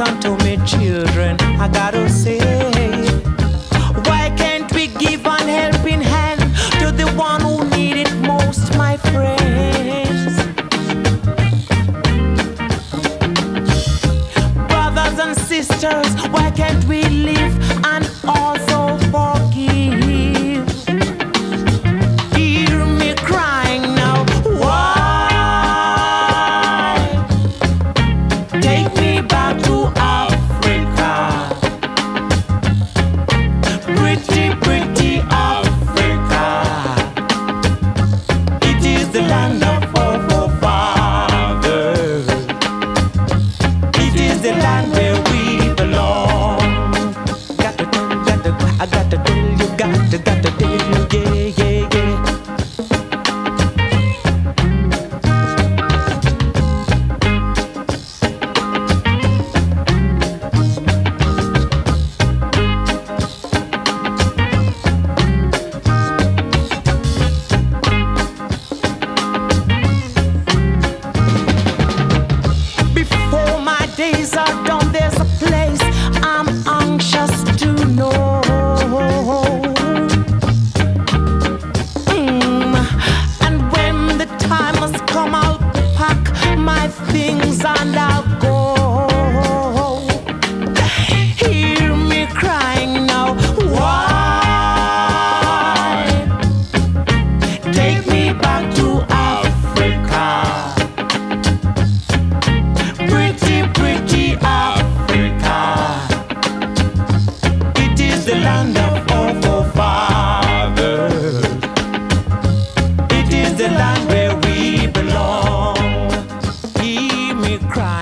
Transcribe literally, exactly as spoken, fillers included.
unto me children, I gotta say, why can't we give an helping hand to the one who need it most, my friends? Brothers and sisters, why can't we live and also forgive? Hear me crying now, why? Take me back to Africa, pretty, pretty Africa. It is the land of our forefathers. It is the land where we belong. Got to, got to, I got to tell you, got to, got to tell you, yeah, yeah, yeah. Before my days are done, there's a place I'm anxious to know. Mm. And when the time has come, I'll pack my things and I'll go. Hear me crying now, why? Take me back to Africa, pretty, pretty Africa. It is the land of our forefathers. It is the land where we belong. Hear me cry.